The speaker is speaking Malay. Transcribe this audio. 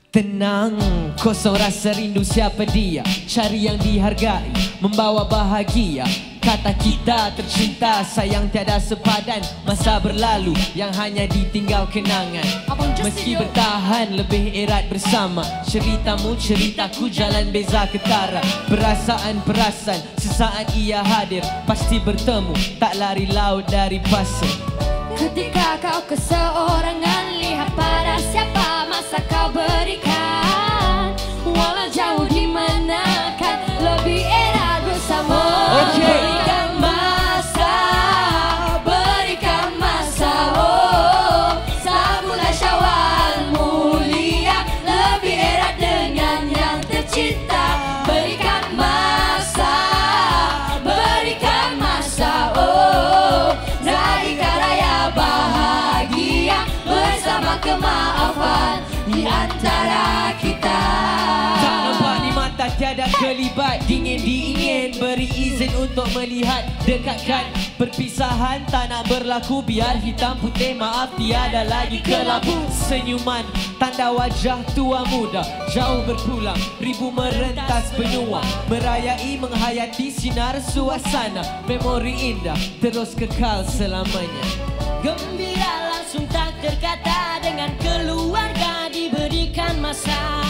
Tenang, kosong rasa rindu siapa dia. Cari yang dihargai, membawa bahagia. Kata kita tercinta, sayang tiada sepadan. Masa berlalu yang hanya ditinggal kenangan. Meski bertahan lebih erat bersama. Ceritamu ceritaku jalan beza ketara. Perasaan-perasaan sesaat ia hadir. Pasti bertemu, tak lari laut dari pasir. Ketika kau keseorangan, lihat pada siapa masa kau berikan. Walau jauh di mana kan lebih erat bersama. Berikan masa, berikan masa. Oh, sambulan Syawal mulia, lebih erat dengan yang tercinta. Berikan masa, berikan masa. Oh, raihkan raya bahagia bersama kemaafan di antara kita. Tak nampak di mata tiada kelibat, dingin diingin beri izin untuk melihat. Dekatkan perpisahan tak nak berlaku, biar hitam putih maaf tiada lagi kelabu. Senyuman tanda wajah tua muda, jauh berpulang ribu merentas benua. Merayai menghayati sinar suasana, memori indah terus kekal selamanya. Gembira langsung tak terkata, dengan keluarga diberikan masa.